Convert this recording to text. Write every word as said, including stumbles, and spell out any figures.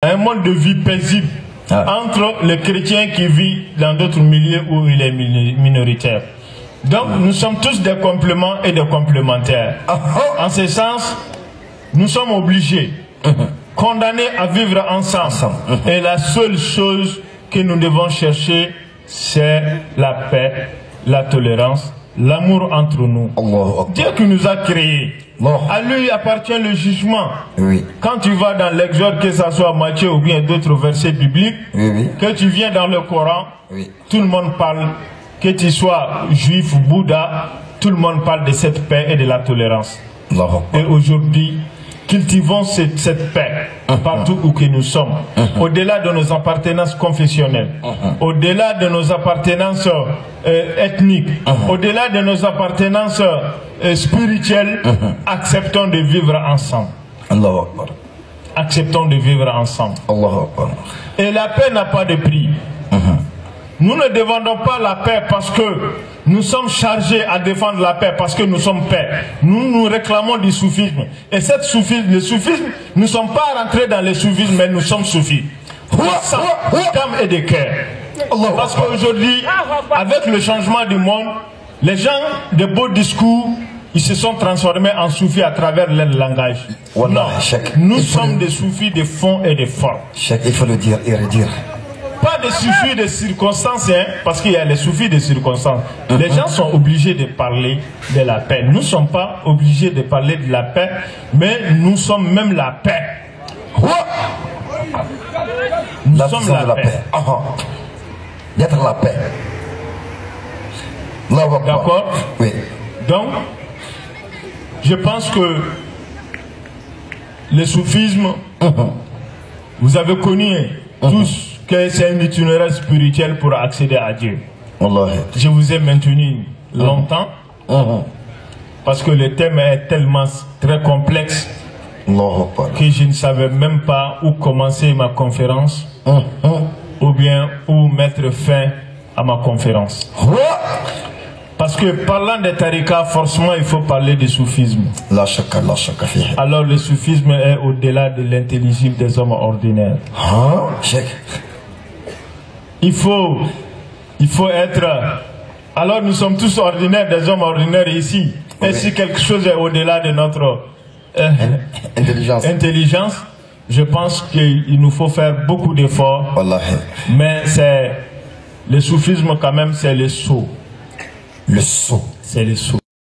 un mode de vie paisible ah. entre les chrétiens qui vivent dans d'autres milieux où il est minoritaire. Donc nous sommes tous des compléments et des complémentaires. En ce sens, nous sommes obligés, condamnés à vivre ensemble. Et la seule chose que nous devons chercher, c'est la paix, la tolérance, l'amour entre nous. Dieu qui nous a créés, à lui appartient le jugement. Oui. Quand tu vas dans l'Exode, que ce soit Matthieu ou bien d'autres versets bibliques, oui, oui. que tu viens dans le Coran, oui. tout le monde parle, que tu sois juif ou Bouddha, tout le monde parle de cette paix et de la tolérance. Et aujourd'hui, cultivons cette, cette paix uh-huh. partout où que nous sommes, uh-huh. au-delà de nos appartenances confessionnelles, uh-huh. au-delà de nos appartenances euh, ethniques, uh-huh. au-delà de nos appartenances euh, spirituelles, uh-huh. acceptons de vivre ensemble. Allahu Akbar. Acceptons de vivre ensemble. Allahu Akbar. Et la paix n'a pas de prix. Uh-huh. Nous ne demandons pas la paix parce que nous sommes chargés à défendre la paix, parce que nous sommes paix. Nous nous réclamons du soufisme. Et cette soufisme, le soufisme, nous ne sommes pas rentrés dans le soufisme, mais nous sommes soufis. D'âme et de cœur. Parce qu'aujourd'hui, avec le changement du monde, les gens de beaux discours, ils se sont transformés en soufis à travers leur langage. Non, nous sommes des soufis de fond et de forme. Il faut le dire et redire. Pas des soufis de circonstances, hein, parce qu'il y a les soufis de circonstances. Uh-huh. Les gens sont obligés de parler de la paix. Nous ne sommes pas obligés de parler de la paix, mais nous sommes même la paix. Nous la sommes la, la paix. paix. Uh-huh. D'être la paix. D'accord? Oui. Donc, je pense que le soufisme, uh-huh. vous avez connu uh-huh. tous que c'est un itinéraire spirituel pour accéder à Dieu. Allah. Je vous ai maintenu longtemps uh-huh. parce que le thème est tellement très complexe Allah. Que je ne savais même pas où commencer ma conférence uh-huh. ou bien où mettre fin à ma conférence. Uh-huh. Parce que parlant des tariqas, forcément il faut parler du soufisme. La shaka, la shaka. Alors le soufisme est au-delà de l'intelligible des hommes ordinaires. Huh? Il faut, il faut être... Alors nous sommes tous ordinaires, des hommes ordinaires ici. Et oui. si quelque chose est au-delà de notre euh, intelligence. intelligence, je pense qu'il nous faut faire beaucoup d'efforts. Mais c'est le soufisme quand même, c'est le sceau. Le sceau. C'est le sceau.